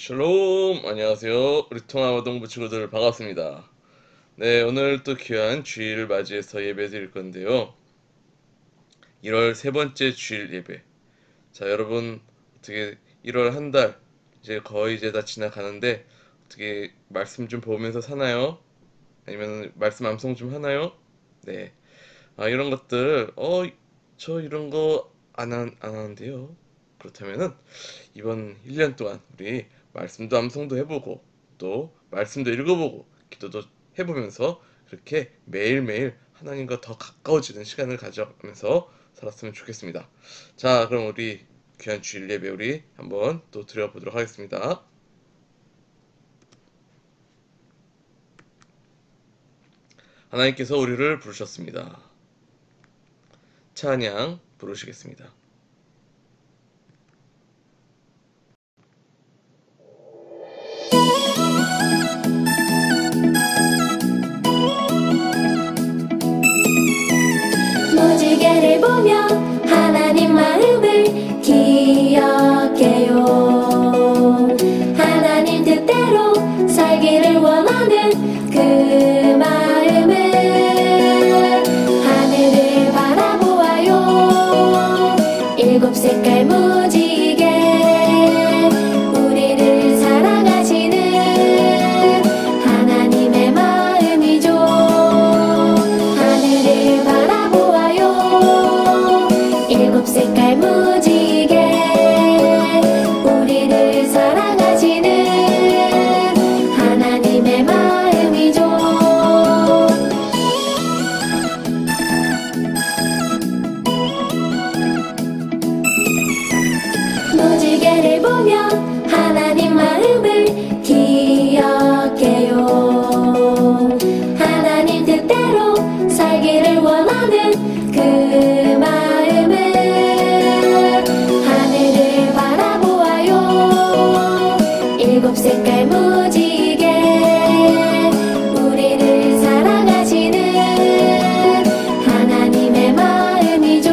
샬롬! 안녕하세요. 우리 통합아동부 친구들 반갑습니다. 네, 오늘 또 귀한 주일을 맞이해서 예배 드릴 건데요. 1월 세 번째 주일 예배. 자, 여러분, 어떻게 1월 한 달, 이제 거의 다 지나가는데, 어떻게 말씀 좀 보면서 사나요? 아니면 말씀 암송 좀 하나요? 네. 이런 것들, 저 이런 거 안 하는데요. 그렇다면은, 이번 1년 동안 우리 말씀도 암송도 해보고 또 말씀도 읽어보고 기도도 해보면서 그렇게 매일매일 하나님과 더 가까워지는 시간을 가져가면서 살았으면 좋겠습니다. 자, 그럼 우리 귀한 주일 예배 우리 한번 또 드려보도록 하겠습니다. 하나님께서 우리를 부르셨습니다. 찬양 부르시겠습니다. 무지개를 보며 하나님 마음을 기억해요. 하나님 뜻대로 살기를 원하는 그 마음을 하늘을 바라보아요. 일곱 색깔 무지개 우리를 사랑하시는 하나님의 마음이죠. 하늘을 바라보아요. 일곱 색깔 무지개 우리를 사랑하시는 하나님의 마음이죠. 무지개를 보며 하나님 마음을 기억해요. 하나님 뜻대로 살기를 원하는 그 마음을 하늘을 바라보아요. 일곱 색깔 무지개 우리를 사랑하시는 하나님의 마음이죠.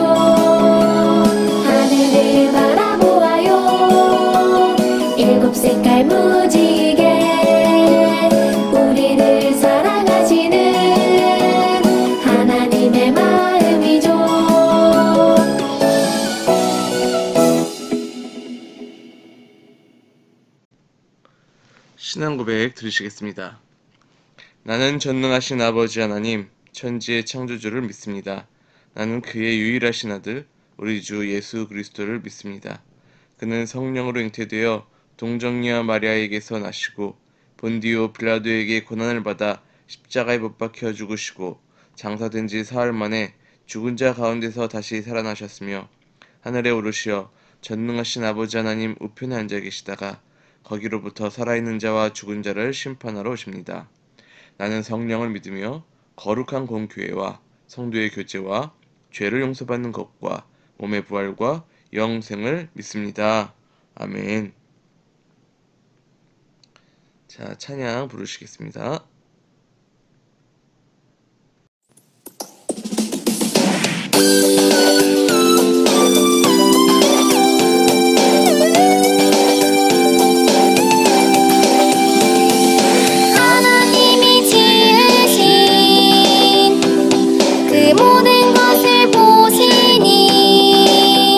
하늘을 바라보아요. 일곱 색깔 무지개 우리를 사랑하시는 하나님의 마음이죠. 신앙 고백 들으시겠습니다. 나는 전능하신 아버지 하나님, 천지의 창조주를 믿습니다. 나는 그의 유일하신 아들, 우리 주 예수 그리스도를 믿습니다. 그는 성령으로 잉태되어 동정녀 마리아에게서 나시고 본디오 빌라도에게 고난을 받아 십자가에 못 박혀 죽으시고 장사된 지 사흘 만에 죽은 자 가운데서 다시 살아나셨으며 하늘에 오르시어 전능하신 아버지 하나님 우편에 앉아 계시다가 거기로부터 살아있는 자와 죽은 자를 심판하러 오십니다. 나는 성령을 믿으며 거룩한 공교회와 성도의 교제와 죄를 용서받는 것과 몸의 부활과 영생을 믿습니다. 아멘. 자, 찬양 부르시겠습니다. 하나님이 지으신 그 모든 것을 보시니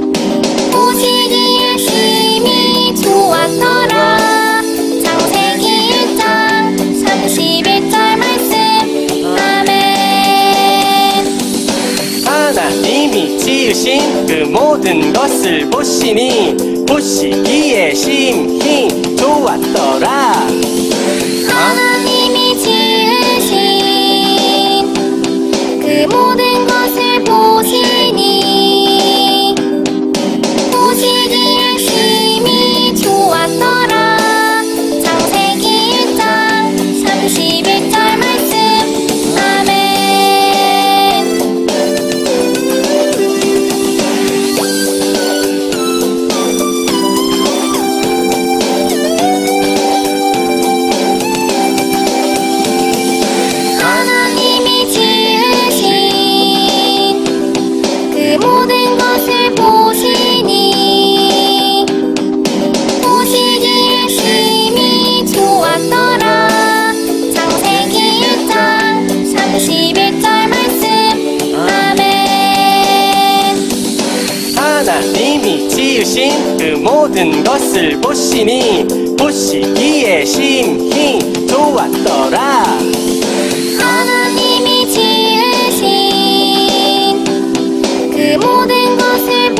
보시기에 심히 좋았더라. 창세기 1장 31절 말씀. 아멘. 하나님이 지으신 그 모든 것을 보시기에 심히 좋았더라. 하나님이 지으신 그 모든 것을 보시니 보시기에 심히 좋았더라. 창세기 1장 31절 말씀. 아멘. 모든 것을 보시기에 심히 좋았더라. 하나님이 지으신 그 모든 것을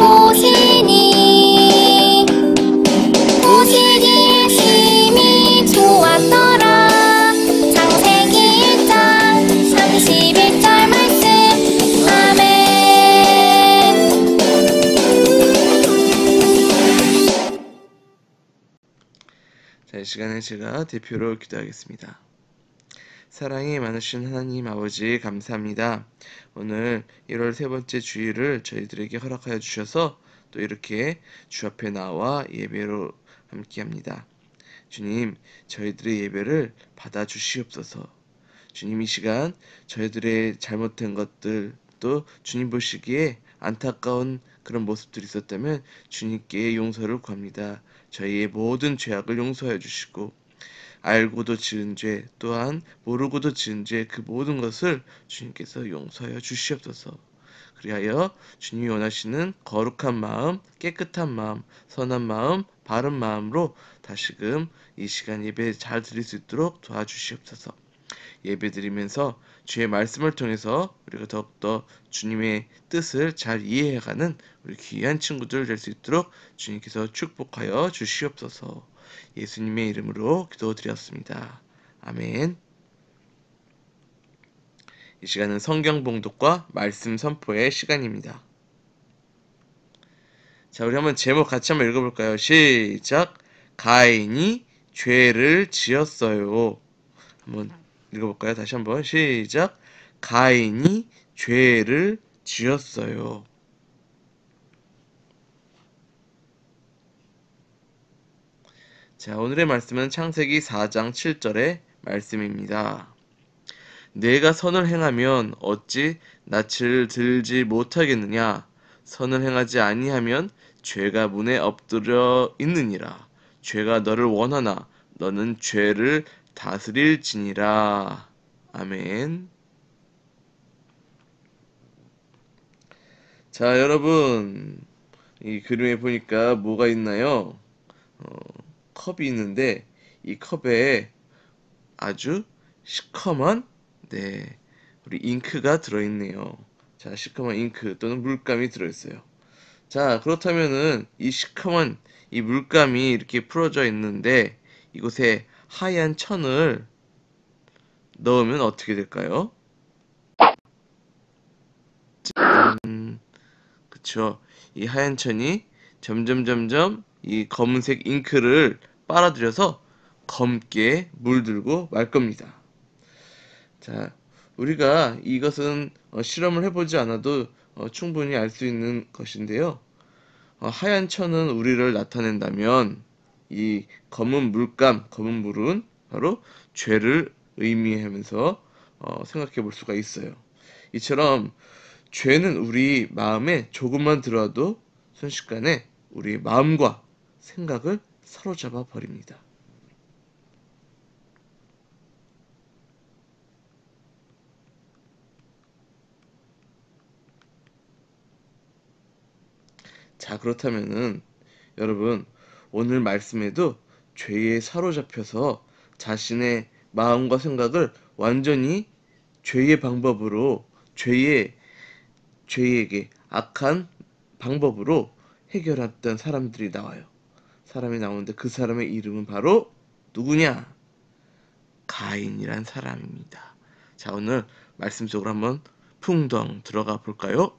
보시기에 심히 좋았더라. 창세기 1장 31절 말씀. 아멘. 자, 이 시간에 제가 대표로 기도하겠습니다. 사랑이 많으신 하나님 아버지 감사합니다. 오늘 1월 세 번째 주일을 저희들에게 허락하여 주셔서 또 이렇게 주 앞에 나와 예배로 함께합니다. 주님, 저희들의 예배를 받아 주시옵소서. 주님, 이 시간 저희들의 잘못된 것들 또 주님 보시기에 안타까운 그런 모습들이 있었다면 주님께 용서를 구합니다. 저희의 모든 죄악을 용서해 주시고 알고도 지은 죄 또한 모르고도 지은 죄 그 모든 것을 주님께서 용서하여 주시옵소서. 그리하여 주님이 원하시는 거룩한 마음, 깨끗한 마음, 선한 마음, 바른 마음으로 다시금 이 시간 예배 잘 드릴 수 있도록 도와주시옵소서. 예배 드리면서 주의 말씀을 통해서 우리가 더욱더 주님의 뜻을 잘 이해해가는 우리 귀한 친구들 될 수 있도록 주님께서 축복하여 주시옵소서. 예수님의 이름으로 기도드렸습니다. 아멘. 이 시간은 성경 봉독과 말씀 선포의 시간입니다. 자, 우리 한번 제목 같이 한번 읽어볼까요? 시작. 가인이 죄를 지었어요. 한번 읽어볼까요? 다시 한번 시작. 가인이 죄를 지었어요. 자, 오늘의 말씀은 창세기 4장 7절의 말씀입니다. 내가 선을 행하면 어찌 낯을 들지 못하겠느냐? 선을 행하지 아니하면 죄가 문에 엎드려 있느니라. 죄가 너를 원하나 너는 죄를 다스릴지니라. 아멘. 자, 여러분, 이 그림에 보니까 뭐가 있나요? 컵이 있는데 이 컵에 아주 시커먼 우리 잉크가 들어있네요. 자, 시커먼 잉크 또는 물감이 들어있어요. 자, 그렇다면은 이 시커먼 이 물감이 이렇게 풀어져 있는데 이곳에 하얀 천을 넣으면 어떻게 될까요? 그쵸. 이 하얀 천이 점점 이 검은색 잉크를 빨아들여서 검게 물들고 말 겁니다. 자, 우리가 이것은 실험을 해보지 않아도 충분히 알 수 있는 것인데요. 하얀 천은 우리를 나타낸다면 이 검은 물감, 검은 물은 바로 죄를 의미하면서 생각해 볼 수가 있어요. 이처럼 죄는 우리 마음에 조금만 들어와도 순식간에 우리 마음과 생각을 사로잡아 버립니다. 자, 그렇다면은 여러분 오늘 말씀에도 죄에 사로잡혀서 자신의 마음과 생각을 완전히 죄의 방법으로 죄에게 악한 방법으로 해결했던 사람들이 나와요. 사람이 나오는데 그 사람의 이름은 바로 누구냐? 가인이란 사람입니다. 자, 오늘 말씀 속으로 한번 풍덩 들어가 볼까요?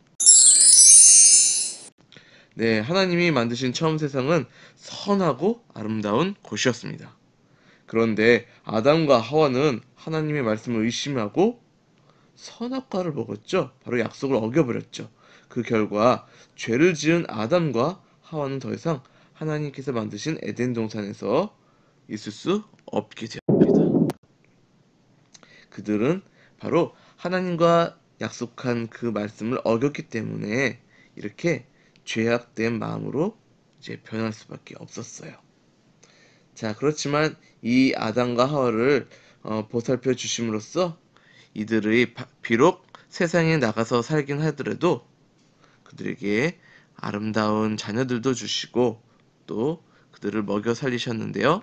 네, 하나님이 만드신 처음 세상은 선하고 아름다운 곳이었습니다. 그런데 아담과 하와는 하나님의 말씀을 의심하고 선악과를 먹었죠. 바로 약속을 어겨버렸죠. 그 결과 죄를 지은 아담과 하와는 더 이상 하나님께서 만드신 에덴 동산에서 있을 수 없게 되었습니다. 그들은 바로 하나님과 약속한 그 말씀을 어겼기 때문에 이렇게 죄악된 마음으로 이제 변할 수밖에 없었어요. 자, 그렇지만 이 아담과 하와를 보살펴 주심으로써 이들의 비록 세상에 나가서 살긴 하더라도 그들에게 아름다운 자녀들도 주시고 또 그들을 먹여 살리셨는데요.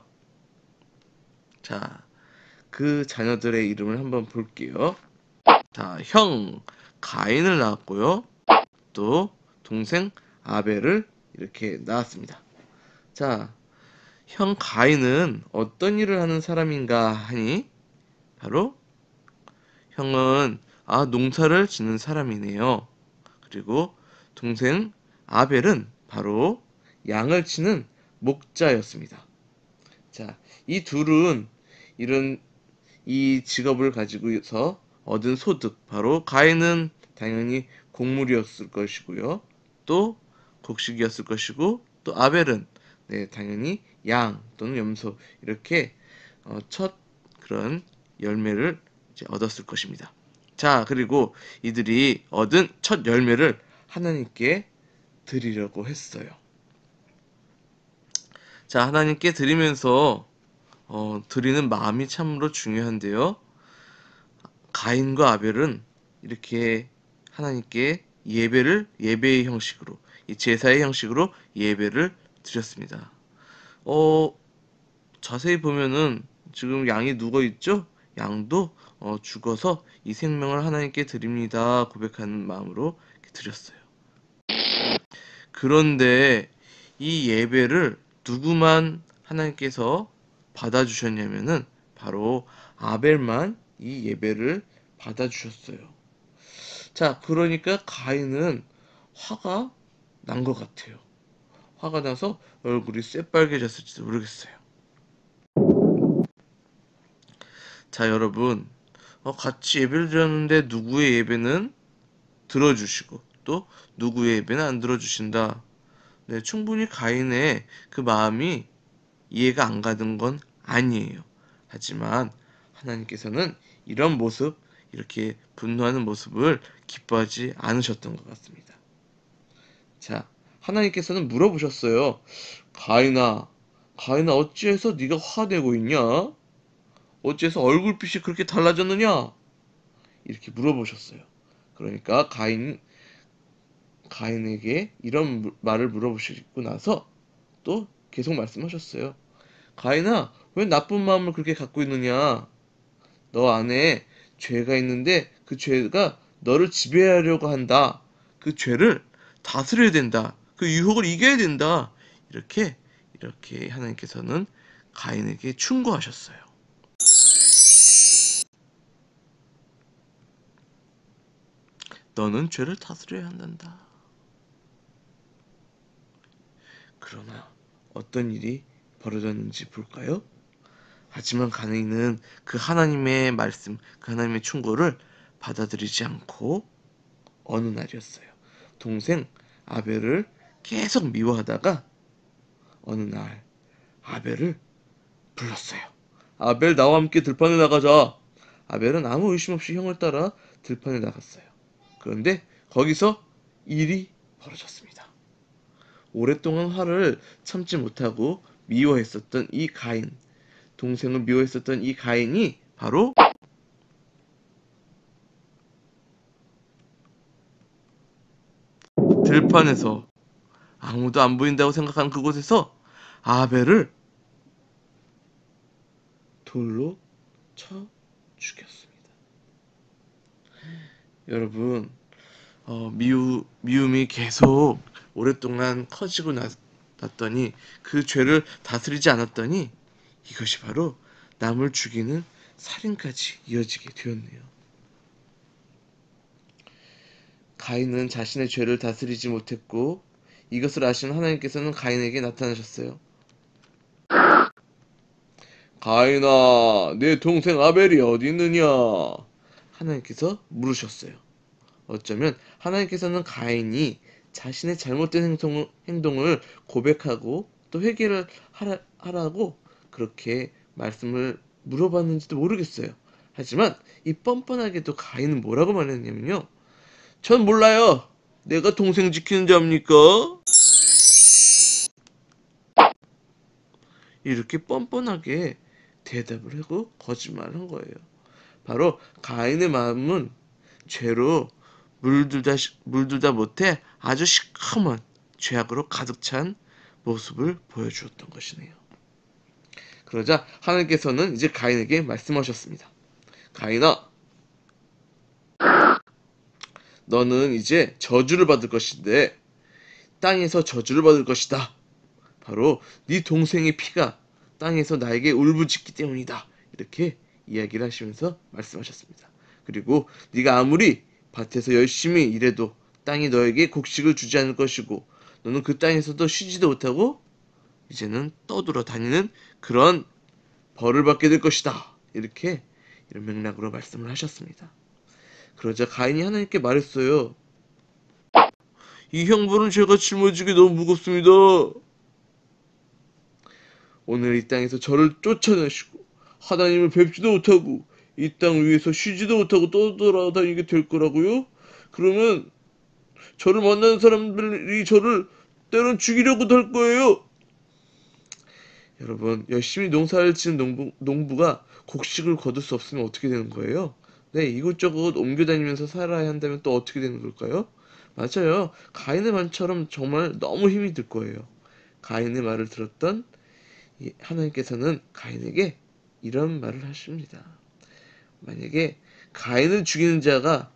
자, 그 자녀들의 이름을 한번 볼게요. 자, 형 가인을 낳았고요. 또 동생 아벨을 이렇게 낳았습니다. 자, 형 가인은 어떤 일을 하는 사람인가 하니 바로 형은 농사를 짓는 사람이네요. 그리고 동생 아벨은 바로 양을 치는 목자였습니다. 자, 이 둘은 이런 이 직업을 가지고서 얻은 소득, 바로 가인은 당연히 곡물이었을 것이고요. 또 곡식이었을 것이고, 또 아벨은 당연히 양 또는 염소 이렇게 첫 그런 열매를 이제 얻었을 것입니다. 자, 그리고 이들이 얻은 첫 열매를 하나님께 드리려고 했어요. 자, 하나님께 드리면서 드리는 마음이 참으로 중요한데요. 가인과 아벨은 이렇게 하나님께 예배의 형식으로, 이 제사의 형식으로 예배를 드렸습니다. 자세히 보면은 지금 양이 누워 있죠? 양도 죽어서 이 생명을 하나님께 드립니다 고백하는 마음으로 드렸어요. 그런데 이 예배를 누구만 하나님께서 받아주셨냐면은 바로 아벨만 이 예배를 받아주셨어요. 자, 그러니까 가인은 화가 난 것 같아요. 화가 나서 얼굴이 새빨개졌을지도 모르겠어요. 자, 여러분, 같이 예배를 드렸는데 누구의 예배는 들어주시고 또 누구의 예배는 안 들어주신다. 네, 충분히 가인의 그 마음이 이해가 안 가는 건 아니에요. 하지만 하나님께서는 이런 모습, 이렇게 분노하는 모습을 기뻐하지 않으셨던 것 같습니다. 자, 하나님께서는 물어보셨어요. 가인아, 어찌해서 네가 화내고 있냐? 어찌해서 얼굴빛이 그렇게 달라졌느냐? 이렇게 물어보셨어요. 그러니까 가인에게 이런 말을 물어보시고 나서 또 계속 말씀하셨어요. 가인아, 왜 나쁜 마음을 그렇게 갖고 있느냐? 너 안에 죄가 있는데 그 죄가 너를 지배하려고 한다. 그 죄를 다스려야 된다. 그 유혹을 이겨야 된다. 이렇게 하나님께서는 가인에게 충고하셨어요. 너는 죄를 다스려야 한단다. 그러나 어떤 일이 벌어졌는지 볼까요? 하지만 가인은 그 하나님의 말씀, 그 하나님의 충고를 받아들이지 않고 어느 날이었어요. 동생 아벨을 계속 미워하다가 어느 날 아벨을 불렀어요. 아벨, 나와 함께 들판에 나가자. 아벨은 아무 의심 없이 형을 따라 들판에 나갔어요. 그런데 거기서 일이 벌어졌습니다. 오랫동안 화를 참지 못하고 미워했었던 이 가인, 동생을 미워했었던 이 가인이 바로 들판에서 아무도 안 보인다고 생각하는 그곳에서 아벨을 돌로 쳐 죽였습니다. 여러분, 미움이 계속 오랫동안 커지고 났더니 그 죄를 다스리지 않았더니 이것이 바로 남을 죽이는 살인까지 이어지게 되었네요. 가인은 자신의 죄를 다스리지 못했고 이것을 아시는 하나님께서는 가인에게 나타나셨어요. 가인아, 내 동생 아벨이 어디 있느냐? 하나님께서 물으셨어요. 어쩌면 하나님께서는 가인이 자신의 잘못된 행동을 고백하고 또 회개를 하라고 그렇게 말씀을 물어봤는지도 모르겠어요. 하지만 이 뻔뻔하게도 가인은 뭐라고 말했냐면요. 전 몰라요. 내가 동생 지키는 자입니까? 이렇게 뻔뻔하게 대답을 하고 거짓말을 한 거예요. 바로 가인의 마음은 죄로 물들다 못해 아주 시커먼 죄악으로 가득 찬 모습을 보여주었던 것이네요. 그러자 하나님께서는 이제 가인에게 말씀하셨습니다. 가인아, 너는 이제 저주를 받을 것인데 땅에서 저주를 받을 것이다. 바로 네 동생의 피가 땅에서 나에게 울부짖기 때문이다. 이렇게 이야기를 하시면서 말씀하셨습니다. 그리고 네가 아무리 밭에서 열심히 일해도 땅이 너에게 곡식을 주지 않을 것이고 너는 그 땅에서도 쉬지도 못하고 이제는 떠돌아 다니는 그런 벌을 받게 될 것이다. 이렇게 이런 맥락으로 말씀을 하셨습니다. 그러자 가인이 하나님께 말했어요. 이 형벌은 제가 짊어지기 너무 무겁습니다. 오늘 이 땅에서 저를 쫓아내시고 하나님을 뵙지도 못하고 이 땅 위에서 쉬지도 못하고 떠돌아다니게 될 거라고요? 그러면 저를 만나는 사람들이 저를 때론 죽이려고도 할 거예요. 여러분, 열심히 농사를 지은 농부가 곡식을 거둘 수 없으면 어떻게 되는 거예요? 네, 이곳저곳 옮겨다니면서 살아야 한다면 또 어떻게 되는 걸까요? 맞아요. 가인의 말처럼 정말 너무 힘이 들 거예요. 가인의 말을 들었던 하나님께서는 가인에게 이런 말을 하십니다. 만약에 가인을 죽이는 자가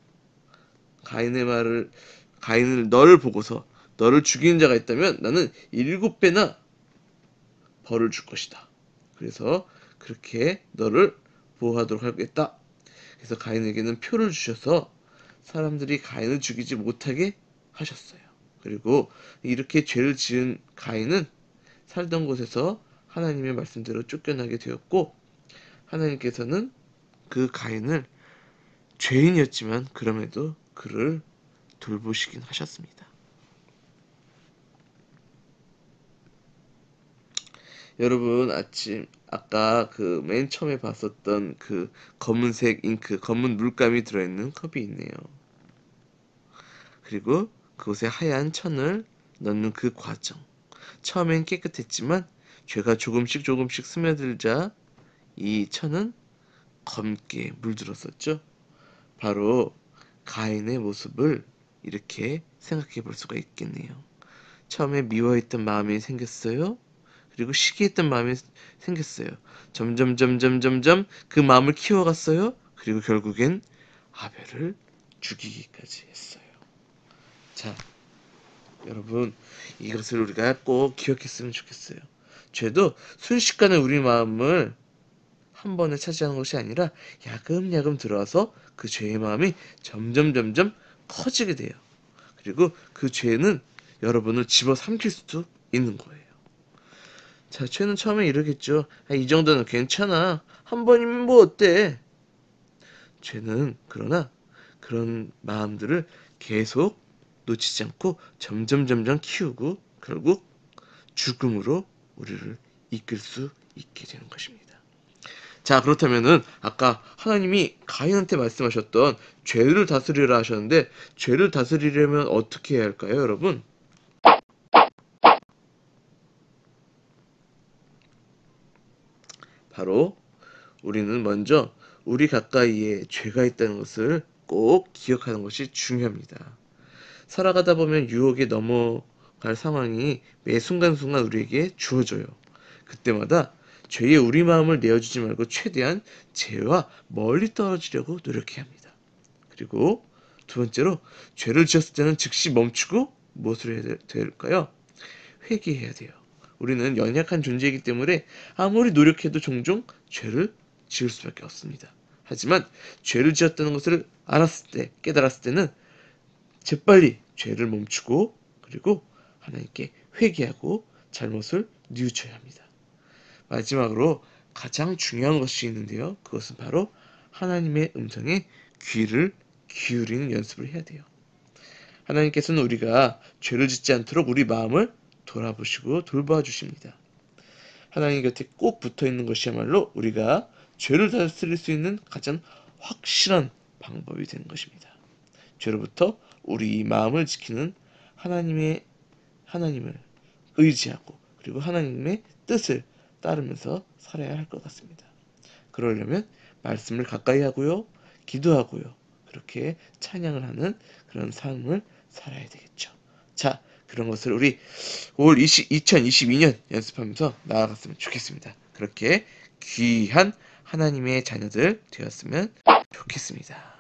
가인을 너를 보고서 너를 죽이는 자가 있다면 나는 7배나 벌을 줄 것이다. 그래서 그렇게 너를 보호하도록 하겠다. 그래서 가인에게는 표를 주셔서 사람들이 가인을 죽이지 못하게 하셨어요. 그리고 이렇게 죄를 지은 가인은 살던 곳에서 하나님의 말씀대로 쫓겨나게 되었고 하나님께서는 그 가인을 죄인이었지만 그럼에도 그를 돌보시긴 하셨습니다. 여러분 아까 그 맨 처음에 봤었던 그 검은색 잉크, 검은 물감이 들어있는 컵이 있네요. 그리고 그곳에 하얀 천을 넣는 그 과정. 처음엔 깨끗했지만 죄가 조금씩 스며들자 이 천은 검게 물들었었죠. 바로 가인의 모습을 이렇게 생각해 볼 수가 있겠네요. 처음에 미워했던 마음이 생겼어요. 그리고 시기했던 마음이 생겼어요. 점점 그 마음을 키워갔어요. 그리고 결국엔 아벨을 죽이기까지 했어요. 자, 여러분 이것을 우리가 꼭 기억했으면 좋겠어요. 죄도 순식간에 우리 마음을 한 번에 차지하는 것이 아니라 야금야금 들어와서 그 죄의 마음이 점점 커지게 돼요. 그리고 그 죄는 여러분을 집어삼킬 수도 있는 거예요. 자, 죄는 처음에 이러겠죠. 이 정도는 괜찮아. 한 번이면 뭐 어때? 죄는 그러나 그런 마음들을 계속 놓치지 않고 점점 키우고 결국 죽음으로 우리를 이끌 수 있게 되는 것입니다. 자, 그렇다면은 아까 하나님이 가인한테 말씀하셨던 죄를 다스리라 하셨는데 죄를 다스리려면 어떻게 해야 할까요, 여러분? 바로 우리는 먼저 우리 가까이에 죄가 있다는 것을 꼭 기억하는 것이 중요합니다. 살아가다 보면 유혹에 넘어갈 상황이 매 순간순간 우리에게 주어져요. 그때마다 죄에 우리 마음을 내어주지 말고 최대한 죄와 멀리 떨어지려고 노력해야 합니다. 그리고 두 번째로 죄를 지었을 때는 즉시 멈추고 무엇을 해야 될까요? 회개해야 돼요. 우리는 연약한 존재이기 때문에 아무리 노력해도 종종 죄를 지을 수밖에 없습니다. 하지만 죄를 지었다는 것을 깨달았을 때는 재빨리 죄를 멈추고 그리고 하나님께 회개하고 잘못을 뉘우쳐야 합니다. 마지막으로 가장 중요한 것이 있는데요. 그것은 바로 하나님의 음성에 귀를 기울이는 연습을 해야 돼요. 하나님께서는 우리가 죄를 짓지 않도록 우리 마음을 돌아보시고 돌봐 주십니다. 하나님 곁에 꼭 붙어 있는 것이야말로 우리가 죄를 다스릴 수 있는 가장 확실한 방법이 되는 것입니다. 죄로부터 우리 마음을 지키는 하나님을 의지하고 그리고 하나님의 뜻을 따르면서 살아야 할 것 같습니다. 그러려면 말씀을 가까이 하고요, 기도하고요, 그렇게 찬양을 하는 그런 삶을 살아야 되겠죠. 자, 그런 것을 우리 올 2022년 연습하면서 나아갔으면 좋겠습니다. 그렇게 귀한 하나님의 자녀들 되었으면 좋겠습니다.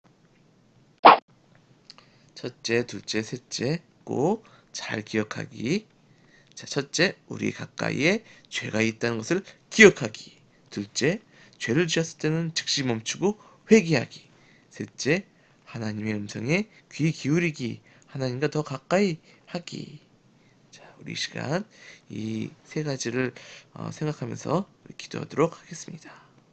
첫째, 둘째, 셋째 꼭 잘 기억하기. 자, 첫째, 우리 가까이에 죄가 있다는 것을 기억하기. 둘째, 죄를 지었을 때는 즉시 멈추고 회개하기. 셋째, 하나님의 음성에 귀 기울이기. 하나님과 더 가까이 하기. 자, 우리 이 시간 이 세 가지를 생각하면서 기도하도록 하겠습니다.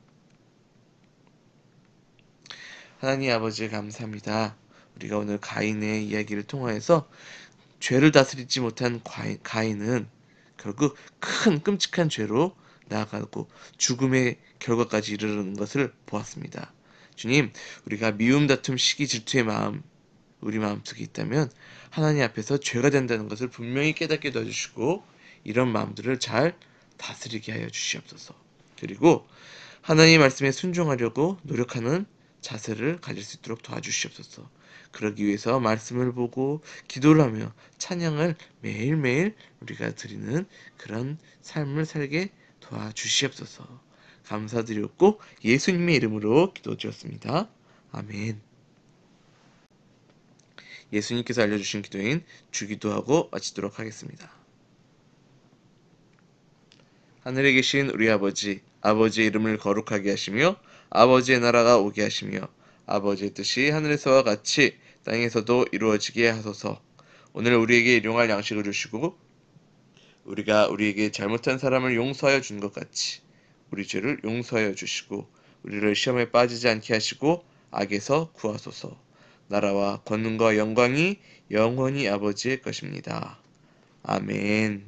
하나님 아버지 감사합니다. 우리가 오늘 가인의 이야기를 통하여서 죄를 다스리지 못한 가인은 결국 큰 끔찍한 죄로 나아가고 죽음의 결과까지 이르는 것을 보았습니다. 주님, 우리가 미움, 다툼, 시기, 질투의 마음 우리 마음속에 있다면 하나님 앞에서 죄가 된다는 것을 분명히 깨닫게 도와주시고 이런 마음들을 잘 다스리게 하여 주시옵소서. 그리고 하나님 말씀에 순종하려고 노력하는 자세를 가질 수 있도록 도와주시옵소서. 그러기 위해서 말씀을 보고 기도를 하며 찬양을 매일매일 우리가 드리는 그런 삶을 살게 도와주시옵소서. 감사드렸고 예수님의 이름으로 기도드렸습니다. 아멘. 예수님께서 알려주신 기도인 주기도하고 마치도록 하겠습니다. 하늘에 계신 우리 아버지, 아버지의 이름을 거룩하게 하시며 아버지의 나라가 오게 하시며 아버지의 뜻이 하늘에서와 같이 땅에서도 이루어지게 하소서. 오늘 우리에게 일용할 양식을 주시고 우리가 우리에게 잘못한 사람을 용서하여 준 것 같이 우리 죄를 용서하여 주시고 우리를 시험에 빠지지 않게 하시고 악에서 구하소서. 나라와 권능과 영광이 영원히 아버지의 것입니다. 아멘.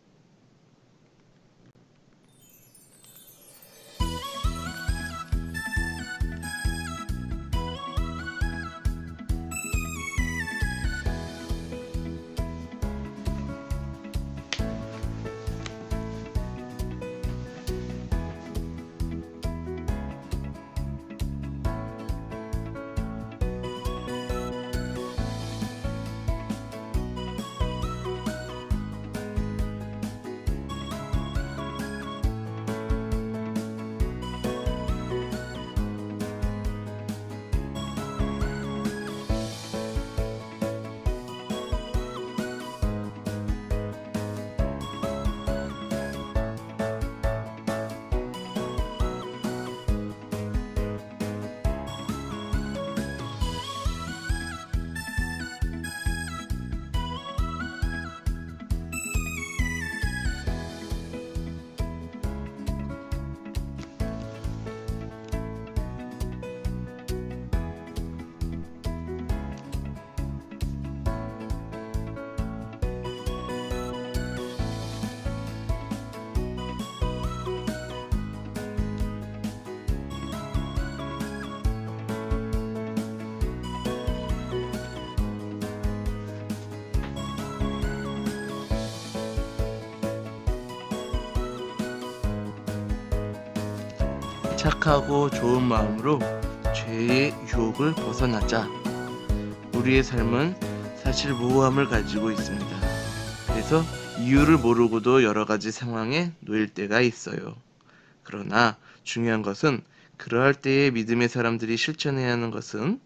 착하고 좋은 마음으로 죄의 유혹을 벗어나자. 우리의 삶은 사실 모호함을 가지고 있습니다. 그래서 이유를 모르고도 여러 가지 상황에 놓일 때가 있어요. 그러나 중요한 것은 그러할 때에 믿음의 사람들이 실천해야 하는 것은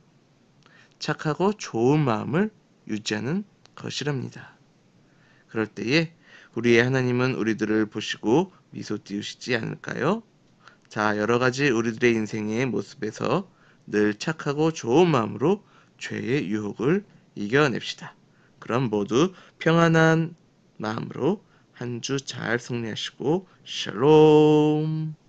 착하고 좋은 마음을 유지하는 것이랍니다. 그럴 때에 우리의 하나님은 우리들을 보시고 미소 띄우시지 않을까요? 자, 여러 가지 우리들의 인생의 모습에서 늘 착하고 좋은 마음으로 죄의 유혹을 이겨냅시다. 그럼 모두 평안한 마음으로 한 주 잘 승리하시고 샬롬.